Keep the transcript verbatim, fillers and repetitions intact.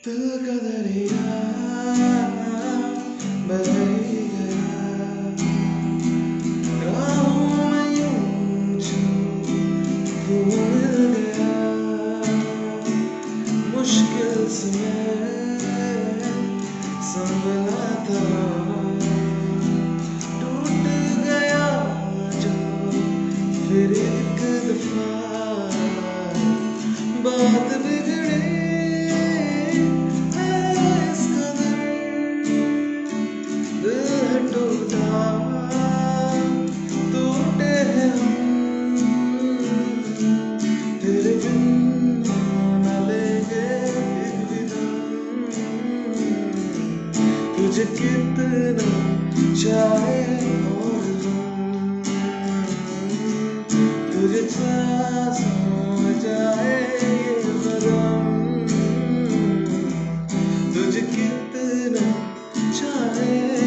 दिल का दरिया बह ही गया, राहों में यूं जो तू मिल गया। मुश्किल से मैं संभला था, टूट गया जो फिर एक दफा। बात बिगड़ी है इस कदर, दिल है टूटा, टूटे हैं हम, तेरे बिन न लेंगे एक भी दम। तुझे कितना चाहे और हम, तुझे सांसों जाए तुझे कितना चाहे